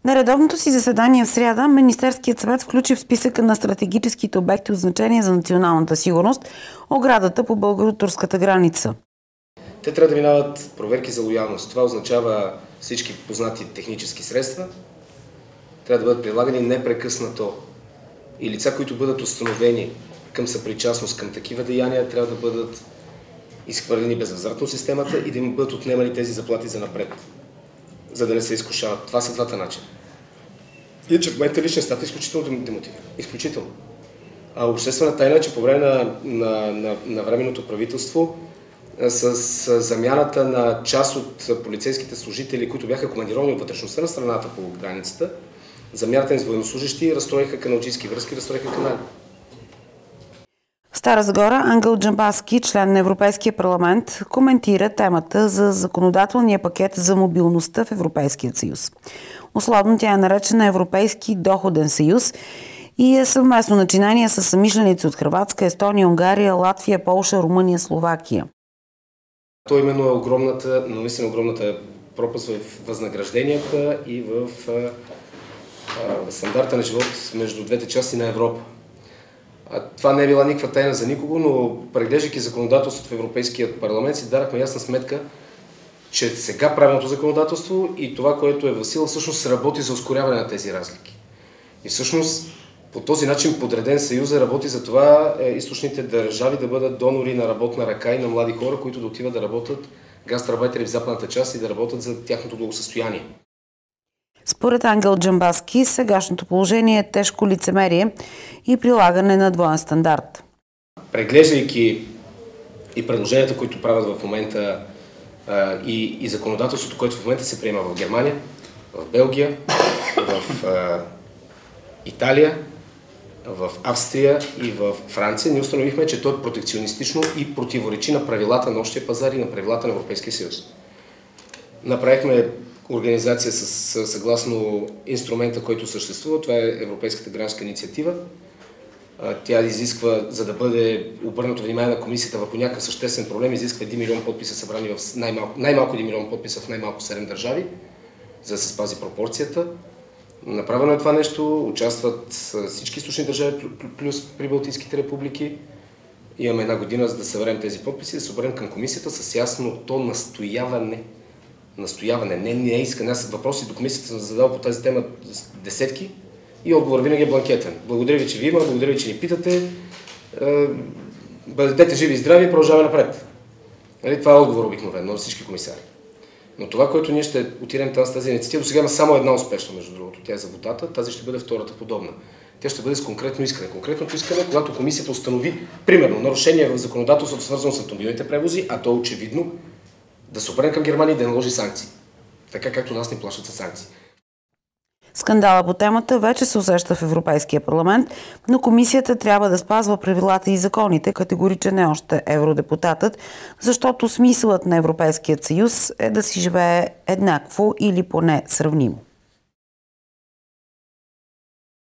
На редовното си заседание в сряда Министерският съвет включи в списъка на стратегическите обекти от значение за националната сигурност оградата по българо-турската граница. Те трябва да минават проверки за лоялност. Това означава всички познати технически средства трябва да бъдат прилагани непрекъснато. И лица, които бъдат установени към съпричастност към такива деяния, трябва да бъдат изхвърлени безвъзвратно от системата и да им бъдат отнемани тези заплати за напред, за да не се изкушават. Това са двата начина. Иначе в момента личен став е изключително демотивиран. Изключително. А обществена тайна е, че по време на временното правителство с замяната на част от полицейските служители, които бяха командировани от вътрешността на страната по границата, замяната им с военнослужащи разстроиха каналджийски връзки, разстроиха канали. В Стара Загора Ангел Джамбазки, член на Европейския парламент, коментира темата за законодателния пакет за мобилността в Европейския съюз. Условно тя е наречена Европейски доходен съюз и е съвместно начинание с съмишленици от Хърватска, Естония, Унгария, Латвия, Полша, Румъния, Словакия. То именно е огромната пропаст в възнагражденията и в стандарта на живот между двете части на Европа. Това не е била никаква тайна за никого, но преглеждайки законодателството в Европейския парламент си дарахме ясна сметка, че сега правилното законодателство и това, което е в сила, всъщност работи за ускоряване на тези разлики. И всъщност по този начин подреден съюза работи за това източните държави да бъдат донори на работна ръка и на млади хора, които да отиват да работят гастарбайтери в западната част и да работят за тяхното благосъстояние. Според Ангел Джамбазки, сегашното положение е тежко лицемерие и прилагане на двоен стандарт. Преглеждайки и предложенията, които правят в момента и законодателството, което в момента се приема в Германия, в Белгия, в Италия, в Австрия и в Франция, ние установихме, че то е протекционистично и противоречи на правилата на общия пазар и на правилата на Европейския съюз. Направихме организация съгласно инструмента, който съществува. Това е Европейската гражданска инициатива. Тя изисква, за да бъде обърнато внимание на комисията върху някакъв съществен проблем, изисква 1 милион подписа събрани в най-малко 1 милион подписа в най-малко 7 държави, за да се спази пропорцията. Направено е това нещо, участват всички източни държави, плюс прибалтийските републики. Имаме една година, за да съберем тези подписи, да се обърнем към комисията с ясното настояване. Не е искане. Аз въпроси до комисията съм задал по тази тема десетки и отговор винаги е бланкетен. Благодаря ви, че ви има, благодаря ви, че ни питате. Бъдете живи и здрави и продължаваме напред. Това е отговор обикновено на всички комисари. Но това, което ние ще отидем с тази инициатива, до сега има само една успешна, между другото. Тя е за водата, тази ще бъде втората подобна. Тя ще бъде с конкретно искане. Конкретното искане, когато комисията установи, примерно, нарушение в законодателството, свързано с автомобилните превози, а то е очевидно, да се обърне към Германия и да наложи санкции. Така както нас ни плащат със санкции. Скандала по темата вече се усеща в Европейския парламент, но комисията трябва да спазва правилата и законите, категоричен е още евродепутатът, защото смисълът на Европейският съюз е да си живее еднакво или поне сравнимо.